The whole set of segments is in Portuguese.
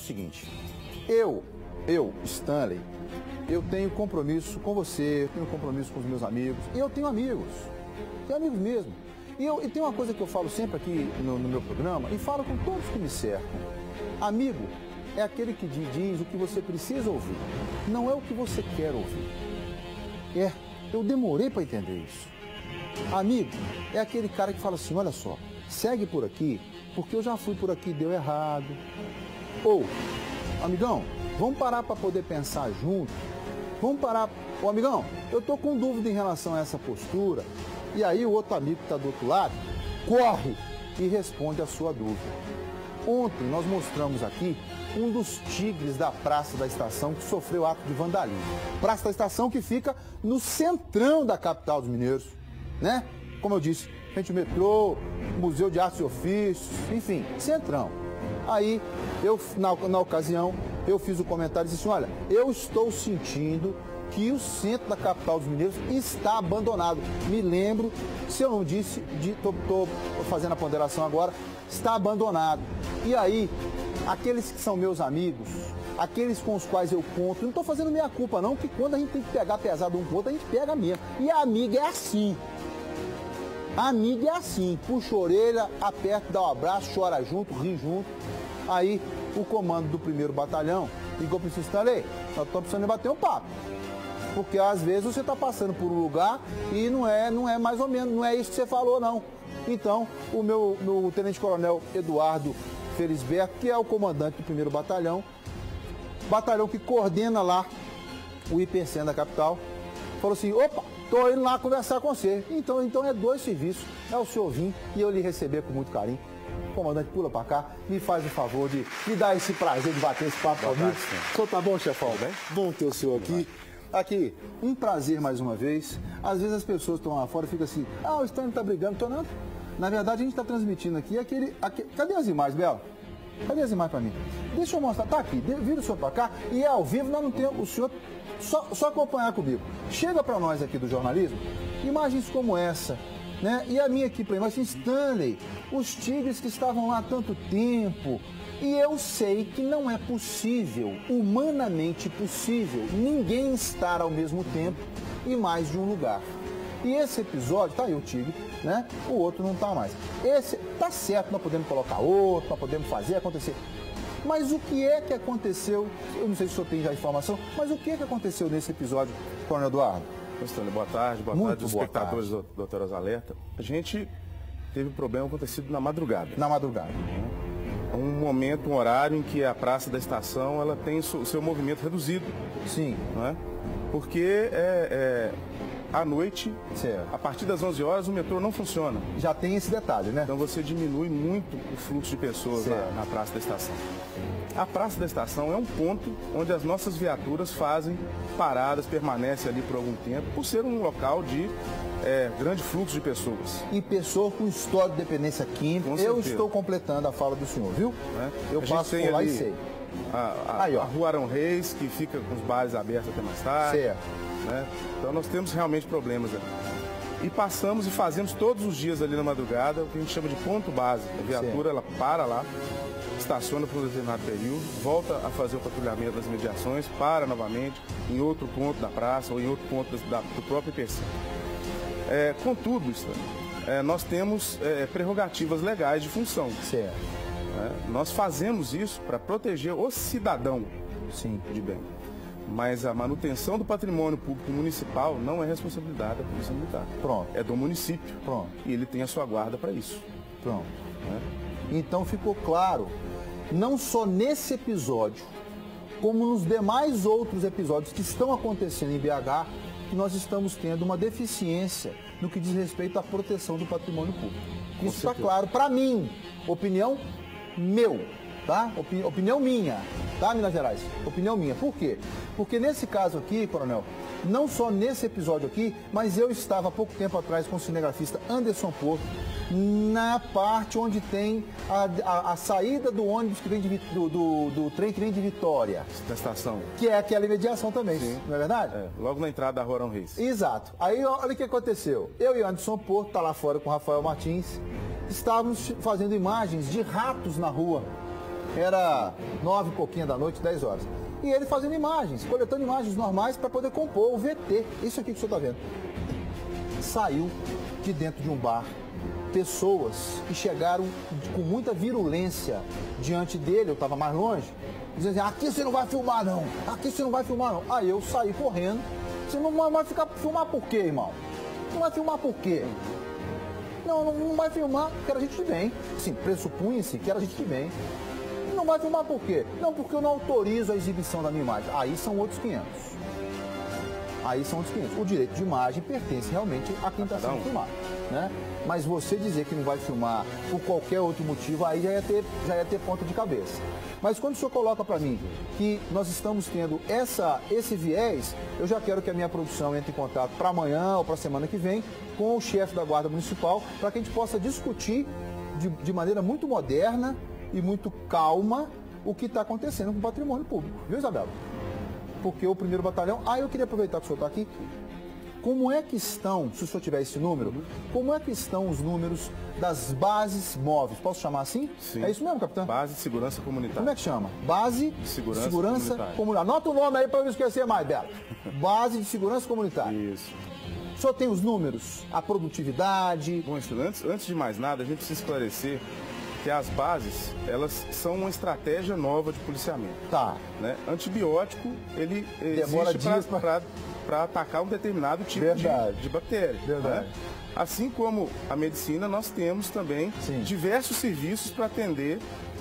seguinte, Stanley, eu tenho compromisso com você, eu tenho compromisso com os meus amigos, e eu tenho amigos mesmo. E tem uma coisa que eu falo sempre aqui no meu programa, e falo com todos que me cercam. Amigo é aquele que diz o que você precisa ouvir, não é o que você quer ouvir. Eu demorei para entender isso. Amigo é aquele cara que fala assim, olha só, segue por aqui, porque eu já fui por aqui e deu errado. Ou, amigão, vamos parar para poder pensar junto. Vamos parar. Ô, amigão, eu tô com dúvida em relação a essa postura. E aí o outro amigo que está do outro lado corre e responde a sua dúvida. Ontem nós mostramos aqui um dos tigres da Praça da Estação que sofreu ato de vandalismo. Praça da Estação que fica no centrão da capital dos mineiros, né? Como eu disse, frente ao metrô, Museu de Artes e Ofícios, enfim, centrão. Aí, na ocasião, eu fiz o comentário e disse assim, olha, eu estou sentindo que o centro da capital dos mineiros está abandonado. Me lembro, se eu não disse, estou fazendo a ponderação agora, está abandonado. E aí, aqueles que são meus amigos, aqueles com os quais eu conto, não estou fazendo minha culpa não, porque quando a gente tem que pegar pesado um com o outro, a gente pega mesmo. E a amiga é assim. A amiga é assim, puxa a orelha, aperta, dá um abraço, chora junto, ri junto. Aí o comando do 1º Batalhão ligou para o Stanley, nós estamos precisando bater um papo. Porque às vezes você está passando por um lugar e não é mais ou menos, não é isso que você falou não. Então, o meu tenente-coronel Eduardo Felisberto, que é o comandante do 1º Batalhão que coordena lá o IPCM da capital, falou assim, opa, tô indo lá conversar com você. Então é 2 serviços, é o senhor vir e eu lhe receber com muito carinho. Comandante, pula pra cá, me faz o favor de me dar esse prazer de bater esse papo comigo. O senhor tá bom, chefão? Bem? Bom ter o senhor aqui. Aqui, um prazer mais uma vez. Às vezes as pessoas estão lá fora e ficam assim, o Stanley tá brigando, tô não. Na verdade, a gente está transmitindo aqui cadê as imagens, Bela? Cadê as imagens para mim? Deixa eu mostrar, tá aqui, vira o senhor para cá e é ao vivo, nós não temos, o senhor só acompanhar comigo. Chega para nós aqui do jornalismo, imagens como essa, né? E a minha aqui para imagem, Stanley, os tigres que estavam lá há tanto tempo. E eu sei que não é possível, humanamente possível, ninguém estar ao mesmo tempo em mais de um lugar. E esse episódio, tá aí o tigre, né? O outro não tá mais. Esse, tá certo, nós podemos colocar outro, nós podemos fazer acontecer. Mas o que é que aconteceu, eu não sei se o senhor tem já informação, mas o que é que aconteceu nesse episódio, Coronel Eduardo? Stanley, boa tarde aos espectadores do Dr. Alerta. A gente teve problema acontecido na madrugada. Na madrugada. Um momento, um horário em que a Praça da Estação ela tem o seu movimento reduzido. Sim. Não é? Porque à noite, certo, a partir das 11 horas, o metrô não funciona. Já tem esse detalhe, né? Então você diminui muito o fluxo de pessoas na Praça da Estação. A Praça da Estação é um ponto onde as nossas viaturas fazem paradas, permanecem ali por algum tempo, por ser um local de grande fluxo de pessoas. E pessoa com história de dependência química. Eu estou completando a fala do senhor, viu? Eu passo por lá e sei. A Rua Arão Reis, que fica com os bares abertos até mais tarde. Certo. Né? Então nós temos realmente problemas ali. E passamos e fazemos todos os dias ali na madrugada o que a gente chama de ponto básico. A viatura ela para lá, estaciona por um determinado período, volta a fazer o patrulhamento das mediações, para novamente em outro ponto da praça ou em outro ponto do próprio IPC. Contudo, nós temos prerrogativas legais de função. Certo. Nós fazemos isso para proteger o cidadão. Sim. De bem. Mas a manutenção do patrimônio público municipal não é responsabilidade da Polícia Militar. Pronto. É do município. Pronto. E ele tem a sua guarda para isso. Pronto. Então ficou claro, não só nesse episódio, como nos demais outros episódios que estão acontecendo em BH, que nós estamos tendo uma deficiência no que diz respeito à proteção do patrimônio público. Isso está claro para mim, opinião meu, tá? Opinião minha, tá, Minas Gerais? Opinião minha. Por quê? Porque nesse caso aqui, Coronel, não só nesse episódio aqui, mas eu estava há pouco tempo atrás com o cinegrafista Anderson Porto, na parte onde tem a saída do ônibus que vem do trem que vem de Vitória. Da estação. Que é aquela imediação também, sim, não é verdade? Logo na entrada da Rua Arão Reis. Exato. Aí olha o que aconteceu. Eu e Anderson Porto, tá lá fora com o Rafael Martins, estávamos fazendo imagens de ratos na rua. Era 9 e pouquinho da noite, 10 horas. E ele fazendo imagens, coletando imagens normais para poder compor o VT. Isso aqui que o senhor está vendo. Saiu de dentro de um bar pessoas que chegaram com muita virulência diante dele, eu estava mais longe, dizendo assim, aqui você não vai filmar não, aqui você não vai filmar não. Aí eu saí correndo. Você não vai filmar por quê, irmão? Não vai filmar por quê? Não vai filmar porque era gente de bem. Sim, pressupunha-se que era gente de bem. Não vai filmar por quê? Não, porque eu não autorizo a exibição da minha imagem. Aí são outros 500. Aí são outros 500. O direito de imagem pertence realmente a quem está sendo filmado, né? Mas você dizer que não vai filmar por qualquer outro motivo, aí já ia ter ponta de cabeça. Mas quando o senhor coloca para mim que nós estamos tendo esse viés, eu já quero que a minha produção entre em contato para amanhã ou para a semana que vem com o chefe da Guarda Municipal, para que a gente possa discutir de maneira muito moderna e muito calma o que está acontecendo com o patrimônio público. Viu, Isabela? Porque o 1º Batalhão... eu queria aproveitar que o senhor está aqui. Como é que estão, se o senhor tiver esse número, como é que estão os números das bases móveis? Posso chamar assim? Sim. É isso mesmo, capitão? Base de Segurança Comunitária. Como é que chama? Base de Segurança Comunitária. Anota o nome aí para não esquecer mais, Bela. Base de Segurança Comunitária. Isso. O senhor tem os números, a produtividade... Bom, antes de mais nada, a gente precisa esclarecer que as bases, elas são uma estratégia nova de policiamento. Tá. Né? Antibiótico, ele demora existe para atacar um determinado tipo de bactéria. Verdade. Né? Assim como a medicina, nós temos também diversos serviços para atender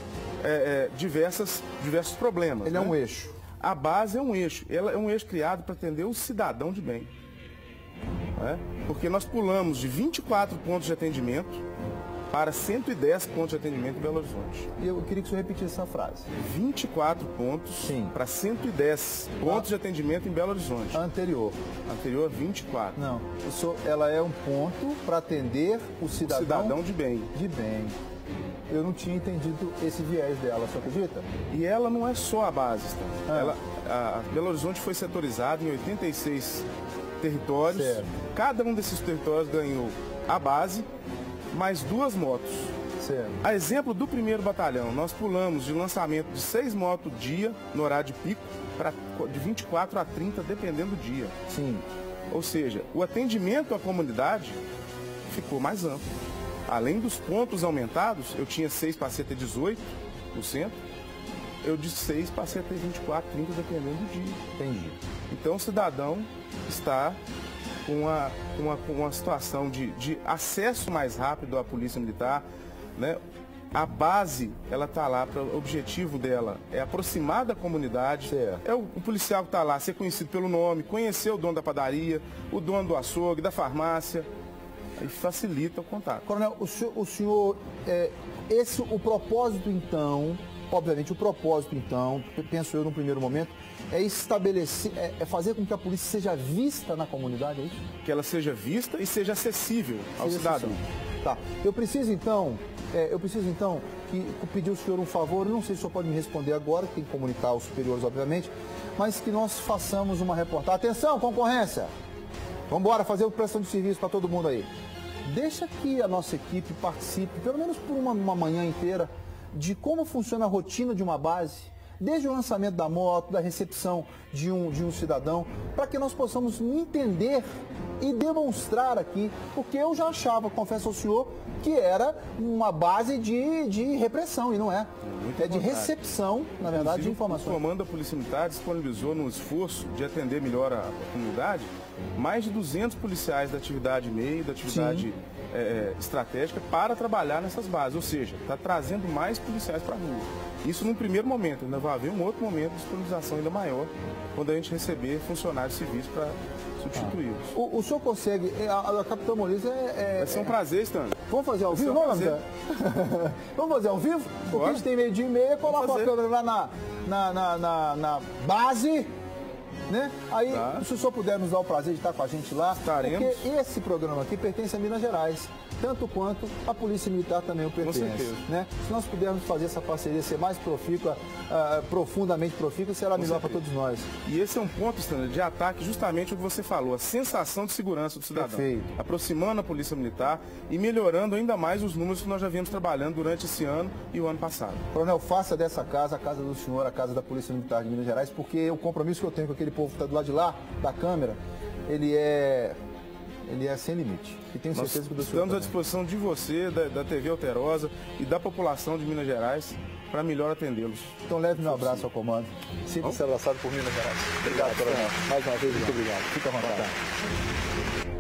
diversos problemas. Ele é um eixo. A base é um eixo. Ela é um eixo criado para atender o cidadão de bem. Né? Porque nós pulamos de 24 pontos de atendimento para 110 pontos de atendimento em Belo Horizonte. E eu queria que o senhor repetisse essa frase. 24 pontos para 110 pontos de atendimento em Belo Horizonte. Anterior, 24. Não, ela é um ponto para atender o cidadão de bem. De bem. Eu não tinha entendido esse viés dela, você acredita? E ela não é só a base, a Belo Horizonte foi setorizada em 86 territórios. Certo. Cada um desses territórios ganhou a base, mais 2 motos. Certo. A exemplo do 1º Batalhão, nós pulamos de lançamento de 6 motos dia, no horário de pico, de 24 a 30, dependendo do dia. Sim. Ou seja, o atendimento à comunidade ficou mais amplo. Além dos pontos aumentados, eu tinha 6, passei a ter 18 no centro. Eu de 6 passei a ter 24, 30, dependendo do dia. Entendi. Então o cidadão está com uma situação de acesso mais rápido à polícia militar, né? A base, ela está lá, o objetivo dela é aproximar da comunidade. Certo. É o policial que está lá, ser conhecido pelo nome, conhecer o dono da padaria, o dono do açougue, da farmácia, aí facilita o contato. Coronel, o senhor o propósito então, obviamente o propósito então, penso eu no primeiro momento, é estabelecer, é fazer com que a polícia seja vista na comunidade, é isso? Que ela seja vista e seja acessível ao cidadão. Tá. Eu preciso então pedir ao senhor um favor, não sei se o senhor pode me responder agora, tem que comunicar aos superiores, obviamente, mas que nós façamos uma reportagem. Atenção, concorrência! Vamos embora fazer prestação de serviço para todo mundo aí. Deixa que a nossa equipe participe, pelo menos por uma manhã inteira, de como funciona a rotina de uma base, desde o lançamento da moto, da recepção de um cidadão, para que nós possamos entender e demonstrar aqui, porque eu já achava, confesso ao senhor, que era uma base de repressão, e não é. É de recepção, na verdade, de informações. O comando da Polícia Militar disponibilizou no esforço de atender melhor a comunidade, mais de 200 policiais da atividade MEI, da atividade estratégica, para trabalhar nessas bases. Ou seja, está trazendo mais policiais para a rua. Isso num primeiro momento, ainda vai haver um outro momento de disponibilização ainda maior, quando a gente receber funcionários civis para substituí-los. O senhor consegue, a Capitã Maurício vai ser um prazer, Stanley. Vamos fazer ao vivo? Vamos fazer ao vivo? Porque a gente tem 12:30, coloca a câmera lá na base né? Aí, se o senhor puder nos dar o prazer de estar com a gente lá, estaremos. Porque esse programa aqui pertence a Minas Gerais, tanto quanto a Polícia Militar também o pertence. Com certeza. Né? Se nós pudermos fazer essa parceria ser mais profícua, profundamente profícua, será melhor para todos nós. E esse é um ponto, Stanley, de ataque justamente o que você falou, a sensação de segurança do cidadão. Perfeito. Aproximando a Polícia Militar e melhorando ainda mais os números que nós já viemos trabalhando durante esse ano e o ano passado. Coronel, faça dessa casa a casa do senhor, a casa da Polícia Militar de Minas Gerais, porque o compromisso que eu tenho com aquele povo que está do lado de lá, da câmera, ele é sem limite. E tenho certeza que o senhor estamos à disposição de você, da TV Alterosa e da população de Minas Gerais para melhor atendê-los. Então leve meu abraço ao comando. Sinta-se abraçado por Minas Gerais. Obrigado, Coronel. Mais uma vez, muito obrigado. Fica à vontade.